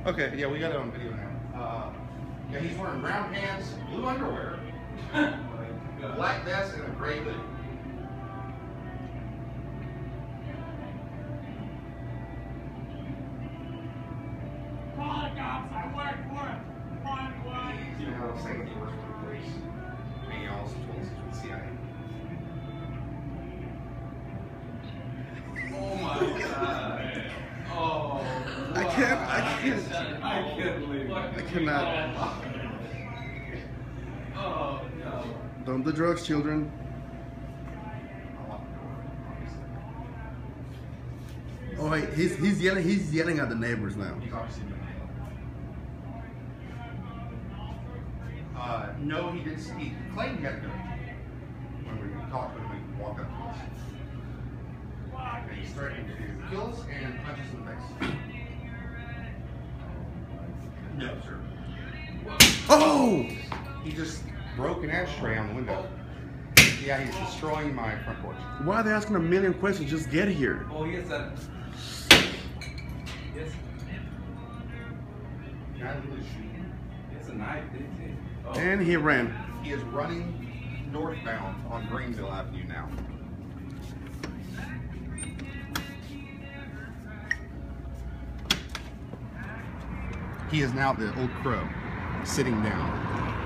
Okay, yeah, we got it on video now. Yeah, he's wearing brown pants, blue underwear, a black vest, and a gray hoodie. Call the cops, I work for him. Find one. You know what I'm saying? He works for the police. And he also told us he's with CIA. Oh my god. Oh. I can't. I can't believe it. I cannot. Oh no. Don't do drugs, children. Oh wait, he's yelling at the neighbors now. He's obviously been No, he didn't speak. Clayton had a gun. When we talked to him, he walked up to us. And he's threatening to kill us and punch us in the face. No, sir. Oh! He just broke an ashtray on the window. Yeah, he's destroying my front porch. Why are they asking a million questions? Just get here. Oh, he has that. Yes. Can I really shoot him? It's a knife, didn't he? Oh. And he ran. He is running northbound on Greenville Avenue now. He is now the old crow, sitting down.